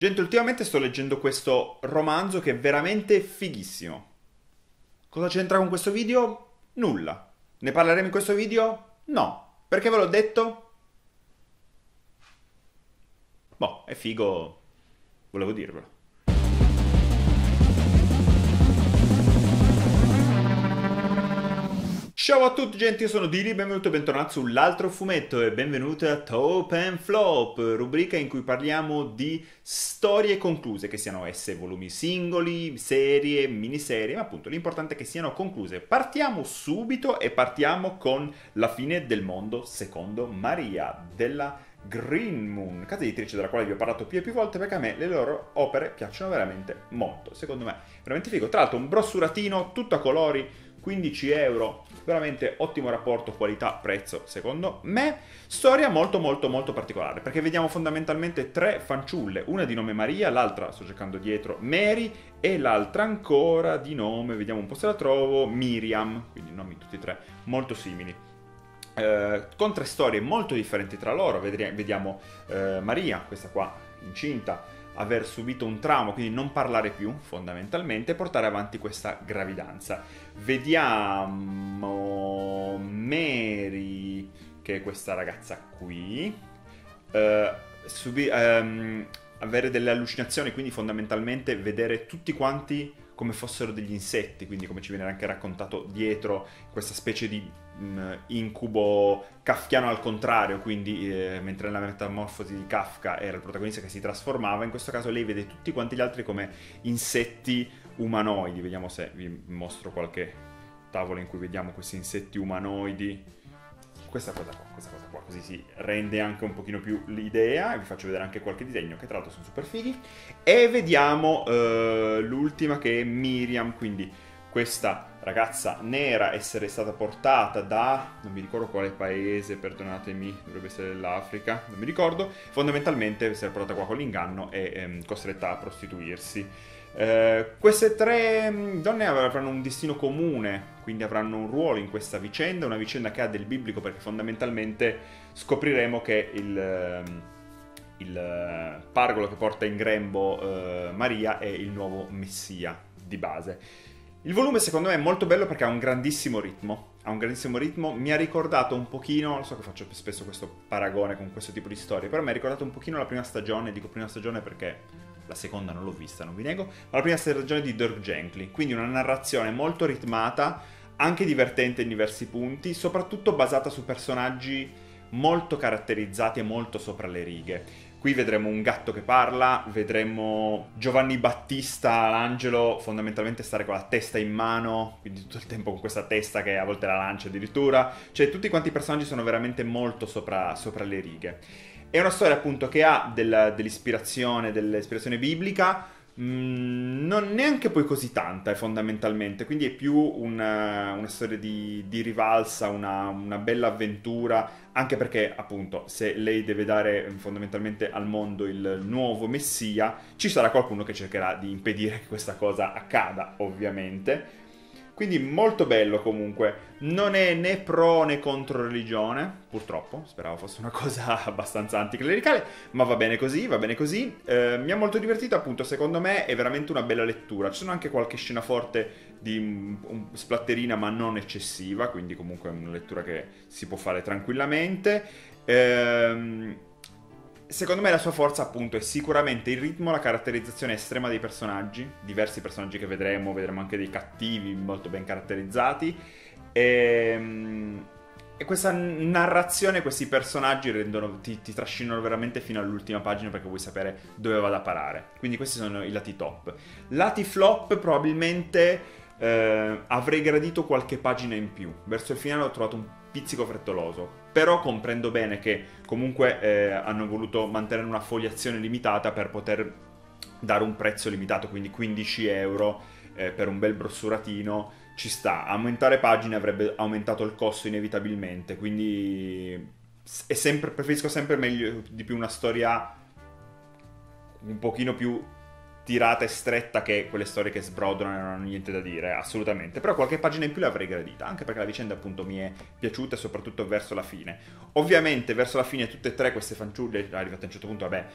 Gente, ultimamente sto leggendo questo romanzo che è veramente fighissimo. Cosa c'entra con questo video? Nulla. Ne parleremo in questo video? No. Perché ve l'ho detto? Boh, è figo. Volevo dirvelo. Ciao a tutti gente, io sono Dili, benvenuti e bentornati sull'altro fumetto e benvenuti a Top and Flop, rubrica in cui parliamo di storie concluse, che siano esse volumi singoli, serie, miniserie, ma appunto l'importante è che siano concluse. Partiamo subito e partiamo con La fine del mondo secondo Maria, della Green Moon, casa editrice della quale vi ho parlato più e più volte perché a me le loro opere piacciono veramente molto, secondo me veramente figo. Tra l'altro un brossuratino tutto a colori, 15 euro, veramente ottimo rapporto qualità-prezzo secondo me. Storia molto molto molto particolare perché vediamo fondamentalmente tre fanciulle, una di nome Maria, l'altra, sto cercando dietro, Mary, e l'altra ancora di nome, vediamo un po' se la trovo, Miriam, quindi nomi tutti e tre molto simili. Con tre storie molto differenti tra loro. Vediamo Maria, questa qua incinta, aver subito un trauma, quindi non parlare più fondamentalmente, e portare avanti questa gravidanza. Vediamo Mary, che è questa ragazza qui, avere delle allucinazioni, quindi fondamentalmente vedere tutti quanti come fossero degli insetti, quindi come ci viene anche raccontato dietro, questa specie di incubo kafkiano al contrario, quindi mentre nella metamorfosi di Kafka era il protagonista che si trasformava, in questo caso lei vede tutti quanti gli altri come insetti umanoidi. Vediamo se vi mostro qualche tavola in cui vediamo questi insetti umanoidi. Questa cosa qua, così si rende anche un pochino più l'idea, e vi faccio vedere anche qualche disegno che tra l'altro sono super fighi. E vediamo l'ultima, che è Miriam, quindi questa ragazza nera essere stata portata da, non mi ricordo quale paese, perdonatemi, dovrebbe essere l'Africa, non mi ricordo, fondamentalmente essere portata qua con l'inganno e costretta a prostituirsi. Queste tre donne avranno un destino comune, quindi avranno un ruolo in questa vicenda, una vicenda che ha del biblico perché fondamentalmente scopriremo che il pargolo che porta in grembo Maria è il nuovo messia di base. Il volume secondo me è molto bello perché ha un grandissimo ritmo. Mi ha ricordato un pochino, lo so che faccio spesso questo paragone con questo tipo di storie, però mi ha ricordato un pochino la prima stagione, dico prima stagione perché la seconda non l'ho vista, non vi nego, ma la prima stagione di Dirk Gently, quindi una narrazione molto ritmata, anche divertente in diversi punti, soprattutto basata su personaggi molto caratterizzati e molto sopra le righe. Qui vedremo un gatto che parla, vedremo Giovanni Battista, l'angelo, fondamentalmente stare con la testa in mano, quindi tutto il tempo con questa testa che a volte la lancia addirittura. Cioè tutti quanti i personaggi sono veramente molto sopra le righe. È una storia appunto che ha dell'ispirazione biblica, non neanche poi così tanta fondamentalmente, quindi è più una storia di rivalsa, una bella avventura, anche perché appunto se lei deve dare fondamentalmente al mondo il nuovo messia, ci sarà qualcuno che cercherà di impedire che questa cosa accada, ovviamente. Quindi molto bello comunque, non è né pro né contro religione, purtroppo, speravo fosse una cosa abbastanza anticlericale, ma va bene così, va bene così. Mi ha molto divertito appunto, secondo me è veramente una bella lettura, ci sono anche qualche scena forte di splatterina ma non eccessiva, quindi comunque è una lettura che si può fare tranquillamente. Secondo me la sua forza appunto è sicuramente il ritmo, la caratterizzazione estrema dei personaggi, diversi personaggi che vedremo anche dei cattivi molto ben caratterizzati, e questa narrazione, questi personaggi ti trascinano veramente fino all'ultima pagina perché vuoi sapere dove vada a parare. Quindi questi sono i lati top. Lati flop probabilmente avrei gradito qualche pagina in più, verso il finale ho trovato un pizzico frettoloso, però comprendo bene che comunque hanno voluto mantenere una fogliazione limitata per poter dare un prezzo limitato, quindi 15 euro per un bel brossuratino ci sta. Aumentare pagine avrebbe aumentato il costo inevitabilmente, quindi preferisco sempre meglio di più una storia un pochino più tirata e stretta che quelle storie che sbrodolano e non hanno niente da dire, assolutamente. Però qualche pagina in più l'avrei gradita, anche perché la vicenda appunto mi è piaciuta, soprattutto verso la fine. Ovviamente verso la fine tutte e tre queste fanciulle, arrivate a un certo punto, vabbè,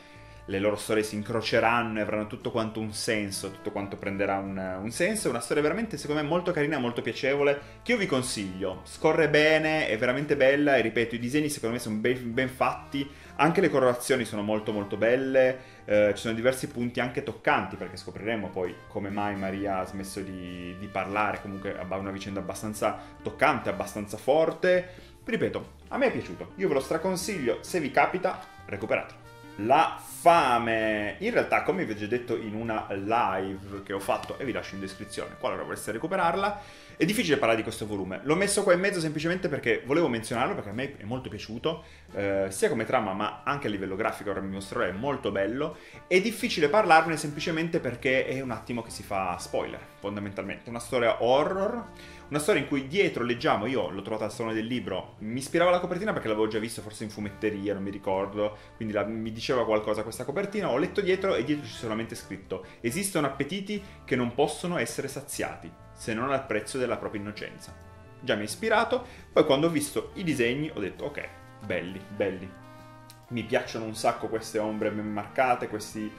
le loro storie si incroceranno e avranno tutto quanto un senso, tutto quanto prenderà un senso. È una storia veramente, secondo me, molto carina, molto piacevole, che io vi consiglio. Scorre bene, è veramente bella e ripeto, i disegni secondo me sono ben fatti, anche le colorazioni sono molto molto belle, ci sono diversi punti anche toccanti, perché scopriremo poi come mai Maria ha smesso di parlare, comunque ha una vicenda abbastanza toccante, abbastanza forte. Vi ripeto, a me è piaciuto, io ve lo straconsiglio, se vi capita, recuperatelo. La fame, in realtà come vi ho già detto in una live che ho fatto e vi lascio in descrizione qualora voleste recuperarla, è difficile parlare di questo volume. L'ho messo qua in mezzo semplicemente perché volevo menzionarlo, perché a me è molto piaciuto, sia come trama ma anche a livello grafico, ora vi mostrerò, è molto bello. È difficile parlarne semplicemente perché è un attimo che si fa spoiler, fondamentalmente. Una storia horror, una storia in cui dietro leggiamo, io l'ho trovata al salone del libro, mi ispirava la copertina perché l'avevo già visto forse in fumetteria, non mi ricordo, quindi mi diceva qualcosa questa copertina, ho letto dietro e dietro c'è solamente scritto: esistono appetiti che non possono essere saziati, se non al prezzo della propria innocenza. Già mi ha ispirato, poi quando ho visto i disegni ho detto ok, belli, belli. Mi piacciono un sacco queste ombre ben marcate, questi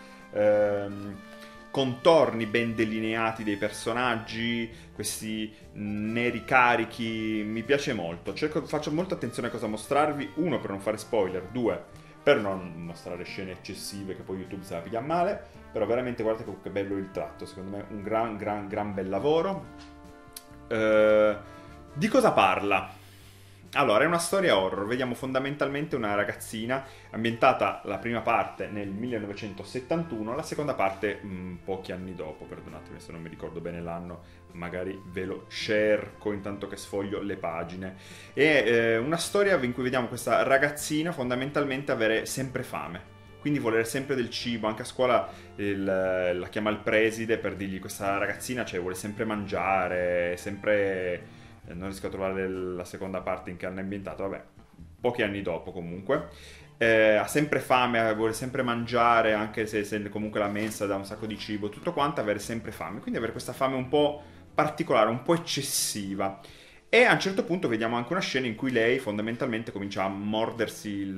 contorni ben delineati dei personaggi, questi neri carichi, mi piace molto. Faccio molta attenzione a cosa mostrarvi, uno per non fare spoiler, due per non mostrare scene eccessive che poi YouTube se la piglia male, però veramente guardate che bello il tratto, secondo me un gran bel lavoro. Di cosa parla? Allora, è una storia horror, vediamo fondamentalmente una ragazzina ambientata la prima parte nel 1971, la seconda parte pochi anni dopo, perdonatemi se non mi ricordo bene l'anno, magari ve lo cerco intanto che sfoglio le pagine. È una storia in cui vediamo questa ragazzina fondamentalmente avere sempre fame, quindi volere sempre del cibo. Anche a scuola la chiama il preside per dirgli questa ragazzina, cioè vuole sempre mangiare, sempre... non riesco a trovare la seconda parte in che anno è ambientato, vabbè, pochi anni dopo comunque. Ha sempre fame, vuole sempre mangiare, anche se comunque la mensa dà un sacco di cibo, tutto quanto, avere sempre fame, quindi avere questa fame un po' particolare, un po' eccessiva. E a un certo punto vediamo anche una scena in cui lei fondamentalmente comincia a mordersi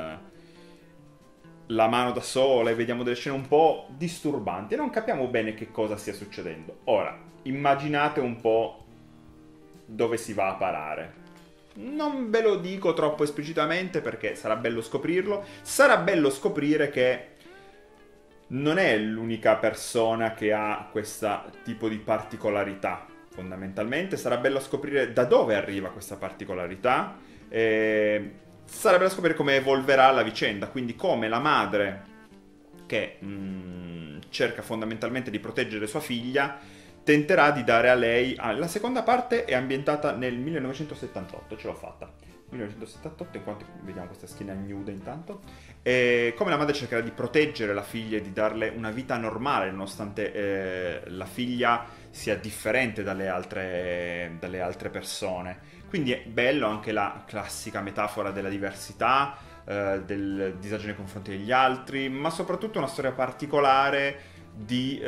la mano da sola, e vediamo delle scene un po' disturbanti e non capiamo bene che cosa stia succedendo. Ora, immaginate un po' dove si va a parare. Non ve lo dico troppo esplicitamente perché sarà bello scoprirlo. Sarà bello scoprire che non è l'unica persona che ha questo tipo di particolarità. Fondamentalmente sarà bello scoprire da dove arriva questa particolarità. Sarà bello scoprire come evolverà la vicenda, quindi come la madre che cerca fondamentalmente di proteggere sua figlia tenterà di dare a lei... la seconda parte è ambientata nel 1978, ce l'ho fatta. 1978, in quanto vediamo questa schiena nuda intanto. E come la madre cercherà di proteggere la figlia e di darle una vita normale, nonostante la figlia sia differente dalle altre persone. Quindi è bello anche la classica metafora della diversità, del disagio nei confronti degli altri, ma soprattutto una storia particolare di...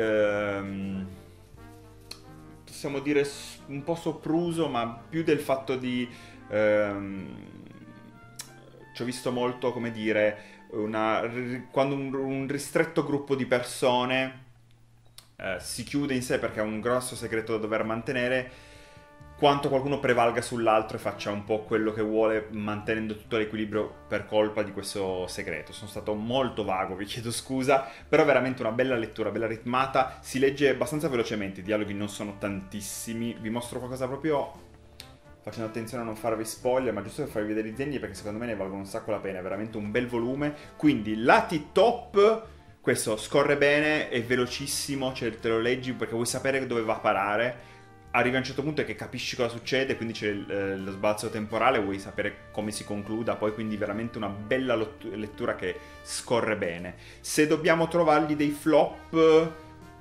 possiamo dire un po' sopruso, ma più del fatto di... ci ho visto molto, come dire, quando un ristretto gruppo di persone si chiude in sé perché ha un grosso segreto da dover mantenere, quanto qualcuno prevalga sull'altro e faccia un po' quello che vuole, mantenendo tutto l'equilibrio per colpa di questo segreto. Sono stato molto vago, vi chiedo scusa, però veramente una bella lettura, bella ritmata, si legge abbastanza velocemente, i dialoghi non sono tantissimi, vi mostro qualcosa proprio facendo attenzione a non farvi spoiler, ma giusto per farvi vedere i disegni perché secondo me ne valgono un sacco la pena, è veramente un bel volume. Quindi lati top, questo scorre bene, è velocissimo, cioè te lo leggi perché vuoi sapere dove va a parare. Arrivi a un certo punto che capisci cosa succede, quindi c'è lo sbalzo temporale, vuoi sapere come si concluda, poi quindi veramente una bella lettura che scorre bene. Se dobbiamo trovargli dei flop,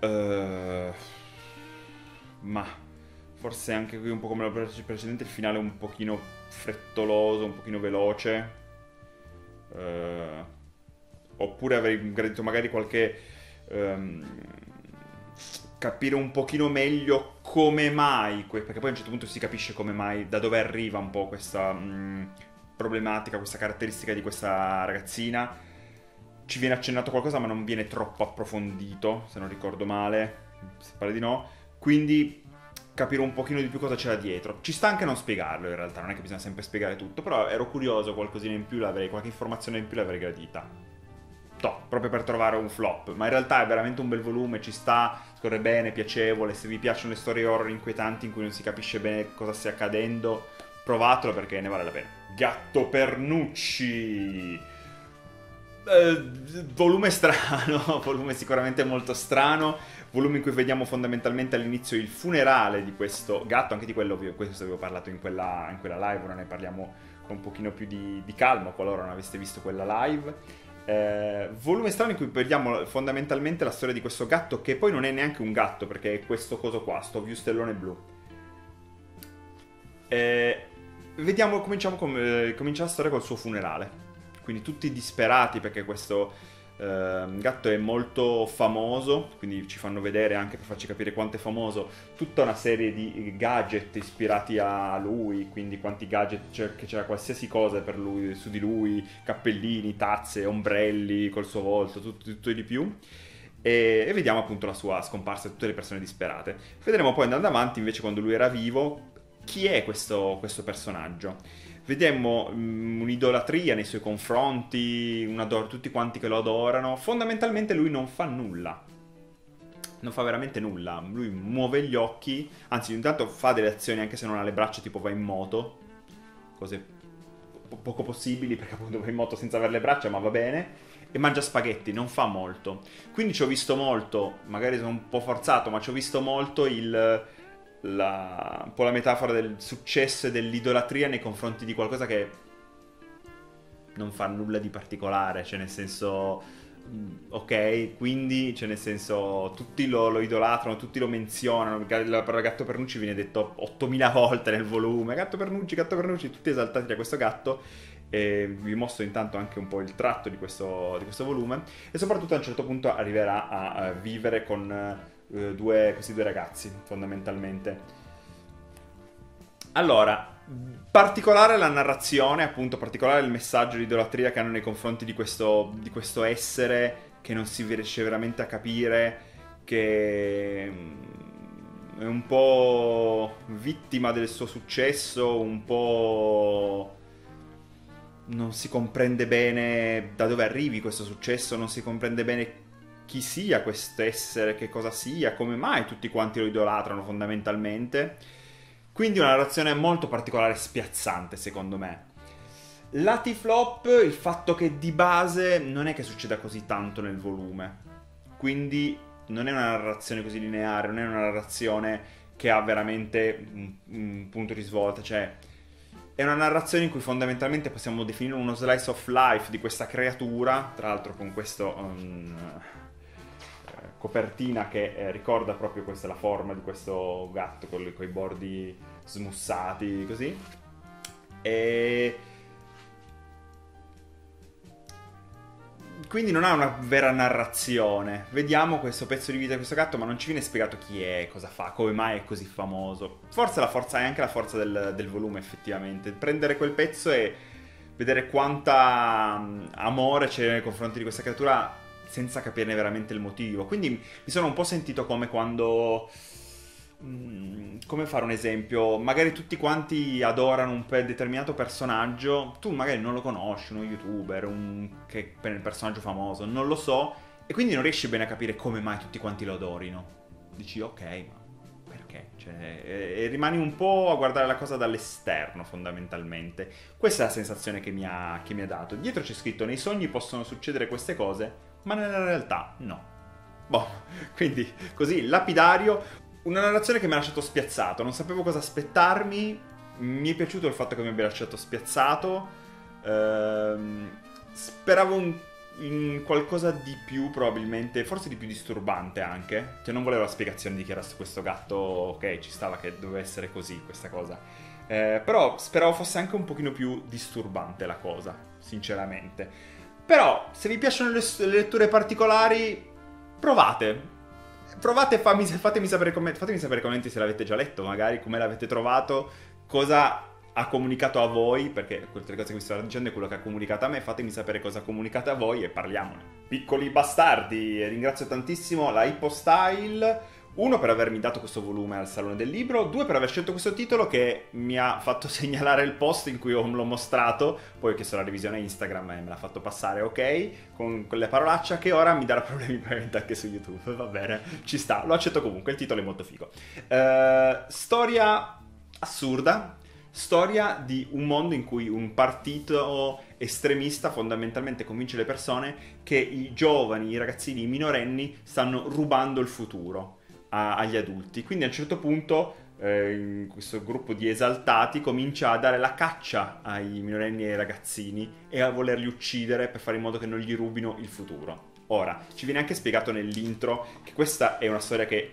ma forse anche qui un po' come la precedente, il finale è un pochino frettoloso, un pochino veloce, oppure avrei gradito magari qualche... capire un pochino meglio come mai, perché poi a un certo punto si capisce come mai, da dove arriva un po' questa problematica, questa caratteristica di questa ragazzina. ci viene accennato qualcosa ma non viene troppo approfondito, se non ricordo male, si pare di no, quindi capire un pochino di più cosa c'era dietro. Ci sta anche non spiegarlo in realtà, non è che bisogna sempre spiegare tutto, però ero curioso, qualcosina in più qualche informazione in più l'avrei gradita. Proprio per trovare un flop, ma in realtà è veramente un bel volume, ci sta, scorre bene, piacevole. Se vi piacciono le storie horror inquietanti in cui non si capisce bene cosa stia accadendo, provatelo perché ne vale la pena. Gatto Pernucci, volume strano, volume sicuramente molto strano, volume in cui vediamo fondamentalmente all'inizio il funerale di questo gatto, anche di quello, questo avevo parlato in quella live, ora ne parliamo con un pochino più di calma, qualora non aveste visto quella live. Volume strano in cui vediamo fondamentalmente la storia di questo gatto, che poi non è neanche un gatto, perché è questo coso qua, sto viustellone blu. Vediamo, comincia la storia col suo funerale. Quindi tutti disperati perché questo gatto è molto famoso, quindi ci fanno vedere, anche per farci capire quanto è famoso, tutta una serie di gadget ispirati a lui, quindi quanti gadget, che c'era qualsiasi cosa per lui, su di lui, cappellini, tazze, ombrelli col suo volto, tutto e di più. E vediamo appunto la sua scomparsa e tutte le persone disperate. Vedremo poi andando avanti, invece, quando lui era vivo, chi è questo personaggio. Vedemmo un'idolatria nei suoi confronti, tutti quanti che lo adorano. Fondamentalmente lui non fa nulla. Non fa veramente nulla. Lui muove gli occhi, anzi intanto fa delle azioni anche se non ha le braccia, tipo va in moto. Cose poco possibili perché appunto va in moto senza avere le braccia, ma va bene. E mangia spaghetti, non fa molto. Quindi ci ho visto molto, magari sono un po' forzato, ma ci ho visto molto un po' la metafora del successo e dell'idolatria nei confronti di qualcosa che non fa nulla di particolare, cioè nel senso, ok, quindi cioè nel senso tutti lo idolatrano, tutti lo menzionano, la parola Gatto Pernucci viene detto 8000 volte nel volume, Gatto Pernucci, tutti esaltati da questo gatto. E vi mostro intanto anche un po' il tratto di questo volume, e soprattutto a un certo punto arriverà a vivere con questi due ragazzi, fondamentalmente. Allora, particolare la narrazione, appunto, particolare il messaggio di idolatria che hanno nei confronti di questo essere che non si riesce veramente a capire, che è un po' vittima del suo successo, un po' non si comprende bene da dove arrivi questo successo, non si comprende bene chi sia quest'essere, che cosa sia, come mai tutti quanti lo idolatrano fondamentalmente. Quindi una narrazione molto particolare e spiazzante, secondo me. Lati flop, il fatto che di base non è che succeda così tanto nel volume. Quindi non è una narrazione così lineare, non è una narrazione che ha veramente un punto di svolta, cioè è una narrazione in cui fondamentalmente possiamo definire uno slice of life di questa creatura, tra l'altro con questo copertina che ricorda proprio questa la forma di questo gatto con i bordi smussati così. E quindi non ha una vera narrazione. Vediamo questo pezzo di vita di questo gatto, ma non ci viene spiegato chi è, cosa fa, come mai è così famoso. Forse la forza è anche la forza del volume, effettivamente. Prendere quel pezzo e vedere quanta amore c'è nei confronti di questa creatura senza capirne veramente il motivo. Quindi mi sono un po' sentito come quando... come fare un esempio? Magari tutti quanti adorano un determinato personaggio, tu magari non lo conosci, uno youtuber, un personaggio famoso, non lo so, e quindi non riesci bene a capire come mai tutti quanti lo adorino. Dici ok, ma perché? Cioè, e rimani un po' a guardare la cosa dall'esterno, fondamentalmente. Questa è la sensazione che mi ha dato. Dietro c'è scritto: nei sogni possono succedere queste cose, ma nella realtà no. Boh, quindi così, lapidario. Una narrazione che mi ha lasciato spiazzato, non sapevo cosa aspettarmi, mi è piaciuto il fatto che mi abbia lasciato spiazzato, speravo in qualcosa di più probabilmente, forse di più disturbante anche, cioè non volevo la spiegazione di chi era questo gatto, ok, ci stava che doveva essere così questa cosa, però speravo fosse anche un pochino più disturbante la cosa, sinceramente. Però se vi piacciono le letture particolari, provate e fatemi sapere nei commenti se l'avete già letto, magari come l'avete trovato, cosa ha comunicato a voi, perché tutte le cose che vi sto dicendo è quello che ha comunicato a me, fatemi sapere cosa ha comunicato a voi e parliamone. Piccoli bastardi, ringrazio tantissimo la Ippostyle, uno per avermi dato questo volume al Salone del Libro, due per aver scelto questo titolo che mi ha fatto segnalare il post in cui l'ho mostrato, poi ho chiesto la revisione Instagram e me l'ha fatto passare ok, con le parolacce che ora mi darà problemi probabilmente anche su YouTube, va bene, ci sta, lo accetto comunque, il titolo è molto figo. Storia assurda, storia di un mondo in cui un partito estremista fondamentalmente convince le persone che i giovani, i ragazzini, i minorenni stanno rubando il futuro agli adulti. Quindi a un certo punto questo gruppo di esaltati comincia a dare la caccia ai minorenni e ai ragazzini e a volerli uccidere per fare in modo che non gli rubino il futuro. Ora, ci viene anche spiegato nell'intro che questa è una storia che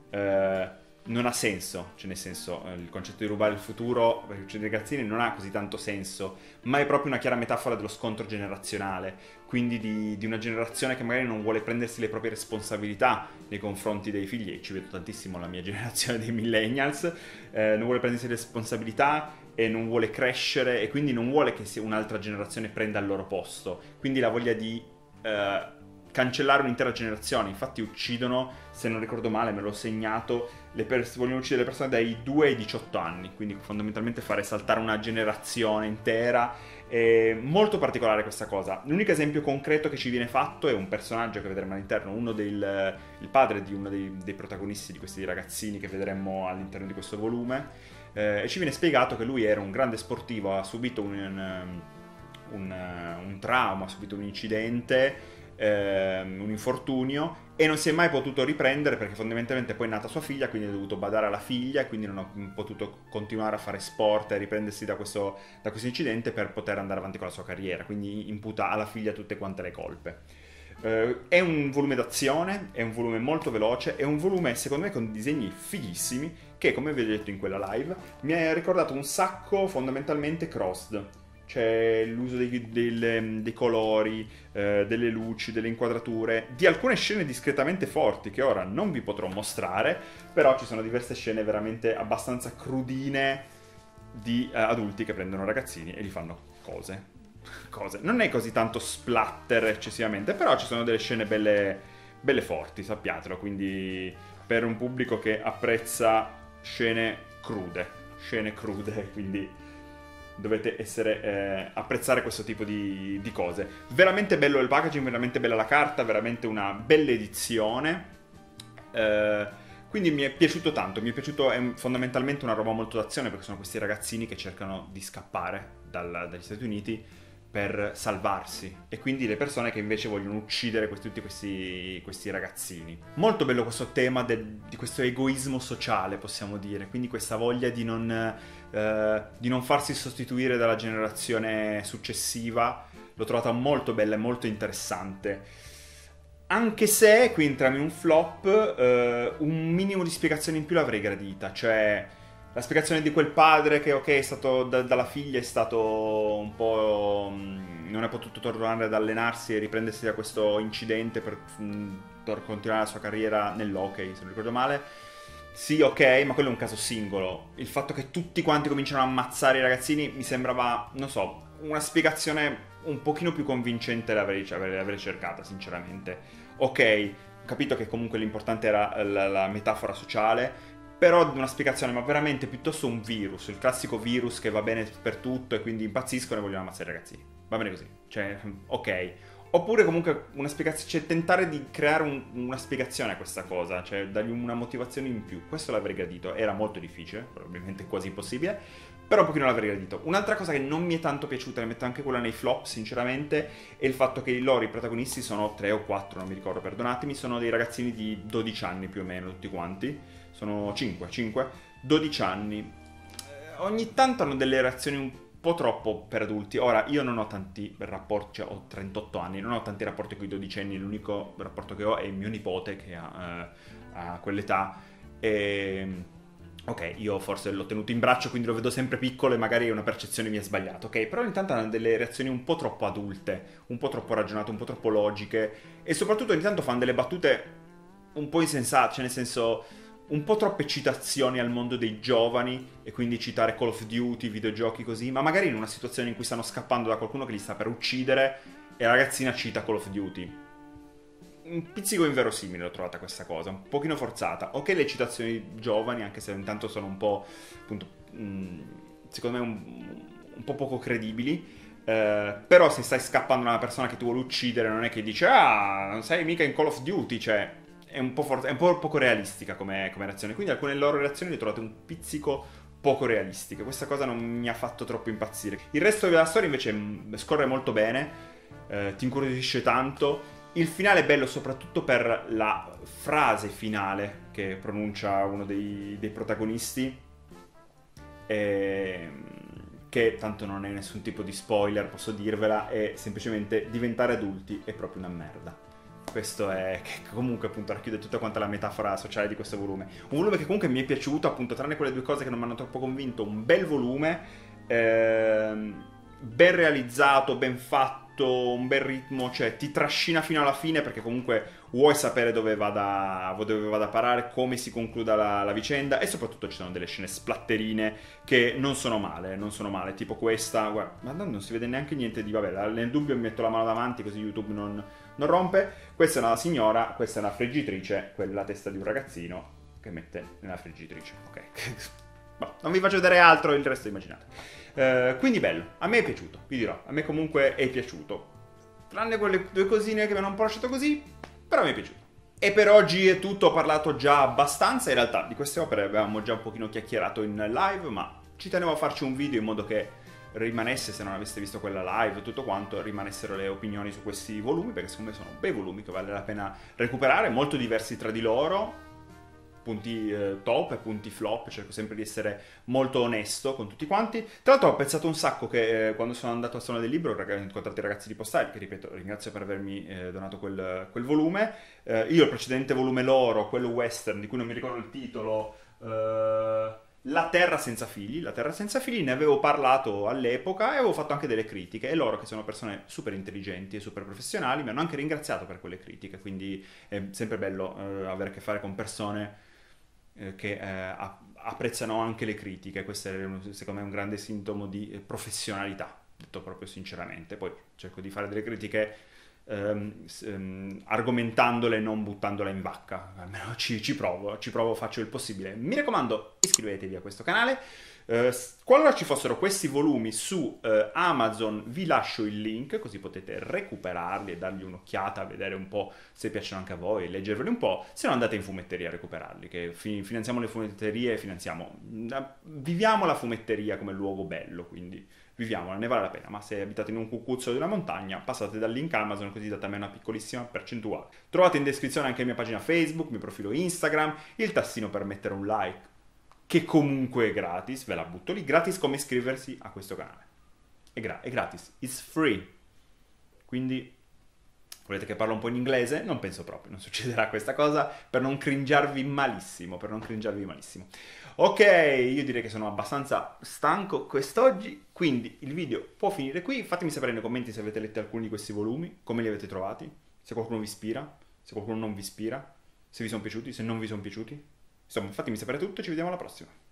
non ha senso, cioè nel senso il concetto di rubare il futuro per uccidere i ragazzini non ha così tanto senso, ma è proprio una chiara metafora dello scontro generazionale, quindi di una generazione che magari non vuole prendersi le proprie responsabilità nei confronti dei figli, e ci vedo tantissimo la mia generazione dei millennials, non vuole prendersi le responsabilità e non vuole crescere e quindi non vuole che un'altra generazione prenda il loro posto, quindi la voglia di cancellare un'intera generazione. Infatti uccidono, se non ricordo male, me l'ho segnato, vogliono uccidere le persone dai 2 ai 18 anni, quindi fondamentalmente fare saltare una generazione intera. È molto particolare questa cosa. L'unico esempio concreto che ci viene fatto è un personaggio che vedremo all'interno, il padre di uno dei protagonisti di questi ragazzini che vedremo all'interno di questo volume, e ci viene spiegato che lui era un grande sportivo, ha subito un trauma, ha subito un incidente, un infortunio, e non si è mai potuto riprendere perché fondamentalmente poi è nata sua figlia, quindi ha dovuto badare alla figlia e quindi non ha potuto continuare a fare sport e riprendersi da questo incidente per poter andare avanti con la sua carriera, quindi imputa alla figlia tutte quante le colpe. È un volume d'azione, è un volume molto veloce, è un volume secondo me con disegni fighissimi che, come vi ho detto in quella live, mi ha ricordato un sacco fondamentalmente Crossed. C'è l'uso dei colori, delle luci, delle inquadrature, di alcune scene discretamente forti che ora non vi potrò mostrare, però ci sono diverse scene veramente abbastanza crudine di adulti che prendono ragazzini e gli fanno cose. Non è così tanto splatter eccessivamente, però ci sono delle scene belle forti, sappiatelo, quindi per un pubblico che apprezza scene crude, quindi dovete apprezzare questo tipo di cose. Veramente bello il packaging, veramente bella la carta, veramente una bella edizione. Quindi mi è piaciuto tanto, è fondamentalmente una roba molto d'azione perché sono questi ragazzini che cercano di scappare dagli Stati Uniti per salvarsi, e quindi le persone che invece vogliono uccidere tutti questi ragazzini. Molto bello questo tema di questo egoismo sociale, possiamo dire, quindi questa voglia di non farsi sostituire dalla generazione successiva. L'ho trovata molto bella e molto interessante, anche se qui entriamo in un flop. Un minimo di spiegazione in più l'avrei gradita, cioè la spiegazione di quel padre che ok, è stato dalla figlia, è stato un po' non è potuto tornare ad allenarsi e riprendersi da questo incidente per continuare la sua carriera nell'hockey, se non ricordo male. Sì, ok, ma quello è un caso singolo. Il fatto che tutti quanti cominciano a ammazzare i ragazzini mi sembrava, non so, una spiegazione un pochino più convincente l'avrei cercata, sinceramente. Ok, ho capito che comunque l'importante era la metafora sociale, però una spiegazione, ma veramente piuttosto un virus, il classico virus che va bene per tutto e quindi impazziscono e vogliono ammazzare i ragazzini. Va bene così, cioè, ok. Oppure comunque una spiegazione, cioè tentare di creare una spiegazione a questa cosa, cioè dargli una motivazione in più. Questo l'avrei gradito, era molto difficile, probabilmente quasi impossibile, però un pochino l'avrei gradito. Un'altra cosa che non mi è tanto piaciuta, ne metto anche quella nei flop sinceramente, è il fatto che i protagonisti sono 3 o 4, non mi ricordo, perdonatemi, sono dei ragazzini di 12 anni più o meno, tutti quanti, sono 5, 12 anni. Ogni tanto hanno delle reazioni un po' troppo per adulti. Ora, io non ho tanti rapporti, cioè ho 38 anni, non ho tanti rapporti con i 12 anni, l'unico rapporto che ho è il mio nipote che ha quell'età e... Ok, io forse l'ho tenuto in braccio, quindi lo vedo sempre piccolo e magari una percezione mia sbagliata, ok? Però ogni tanto hanno delle reazioni un po' troppo adulte, un po' troppo ragionate, un po' troppo logiche, e soprattutto ogni tanto fanno delle battute un po' insensate, cioè nel senso... un po' troppe citazioni al mondo dei giovani e quindi citare Call of Duty, videogiochi così, ma magari in una situazione in cui stanno scappando da qualcuno che li sta per uccidere e la ragazzina cita Call of Duty. Un pizzico inverosimile l'ho trovata questa cosa, un pochino forzata. Ok, le citazioni giovani, anche se intanto sono un po', appunto, secondo me un po' poco credibili. Però se stai scappando da una persona che ti vuole uccidere, non è che dice ah, non sei mica in Call of Duty, cioè è un po', è un po' poco realistica come reazione. Quindi alcune loro reazioni le ho trovate un pizzico poco realistiche. Questa cosa non mi ha fatto troppo impazzire. Il resto della storia invece scorre molto bene, ti incuriosisce tanto. Il finale è bello soprattutto per la frase finale che pronuncia uno dei protagonisti, che tanto non è nessun tipo di spoiler, posso dirvela, è semplicemente diventare adulti è proprio una merda. Questo è, che comunque appunto racchiude tutta quanta la metafora sociale di questo volume. Un volume che comunque mi è piaciuto, appunto, tranne quelle due cose che non mi hanno troppo convinto, un bel volume, ben realizzato, ben fatto, un bel ritmo, cioè ti trascina fino alla fine perché comunque vuoi sapere dove vada a parare, come si concluda la vicenda, e soprattutto ci sono delle scene splatterine che non sono male, tipo questa, guarda, ma non si vede neanche niente di, vabbè, nel dubbio mi metto la mano davanti così YouTube non rompe. Questa è una signora, questa è una friggitrice, quella è la testa di un ragazzino che mette nella friggitrice, ok. Boh, non vi faccio vedere altro, il resto immaginate. Quindi bello, a me è piaciuto, vi dirò, a me comunque è piaciuto. Tranne quelle due cosine che mi hanno un po' lasciato così, però mi è piaciuto. E per oggi è tutto, ho parlato già abbastanza, in realtà di queste opere avevamo già un pochino chiacchierato in live, ma ci tenevo a farci un video in modo che rimanesse, se non aveste visto quella live e tutto quanto, rimanessero le opinioni su questi volumi, perché secondo me sono bei volumi che vale la pena recuperare, molto diversi tra di loro, punti top e punti flop, cerco sempre di essere molto onesto con tutti quanti. Tra l'altro ho pensato un sacco che quando sono andato al Salone del Libro ho incontrato i ragazzi di Postali, che ripeto ringrazio per avermi donato quel volume. Io il precedente volume loro, quello western di cui non mi ricordo il titolo, La Terra senza figli, ne avevo parlato all'epoca e avevo fatto anche delle critiche, e loro, che sono persone super intelligenti e super professionali, mi hanno anche ringraziato per quelle critiche, quindi è sempre bello avere a che fare con persone che apprezzano anche le critiche. Questo è secondo me un grande sintomo di professionalità, detto proprio sinceramente. Poi cerco di fare delle critiche argomentandole e non buttandole in vacca, almeno ci provo, faccio il possibile. Mi raccomando, iscrivetevi a questo canale. Qualora ci fossero questi volumi su Amazon vi lascio il link, così potete recuperarli e dargli un'occhiata, vedere un po' se piacciono anche a voi, leggerveli un po'. Se no andate in fumetteria a recuperarli, che finanziamo le fumetterie, viviamo la fumetteria come luogo bello, quindi viviamola, ne vale la pena. Ma se abitate in un cucuzzolo di una montagna, passate dal link Amazon, così date a me una piccolissima percentuale. Trovate in descrizione anche la mia pagina Facebook, il mio profilo Instagram, il tastino per mettere un like, che comunque è gratis, ve la butto lì, gratis come iscriversi a questo canale. È gratis, it's free. Quindi, volete che parlo un po' in inglese? Non penso proprio, non succederà questa cosa, per non cringiarvi malissimo, Ok, io direi che sono abbastanza stanco quest'oggi, quindi il video può finire qui. Fatemi sapere nei commenti se avete letto alcuni di questi volumi, come li avete trovati, se qualcuno vi ispira, se qualcuno non vi ispira, se vi sono piaciuti, se non vi sono piaciuti. Insomma, fatemi sapere tutto e ci vediamo alla prossima.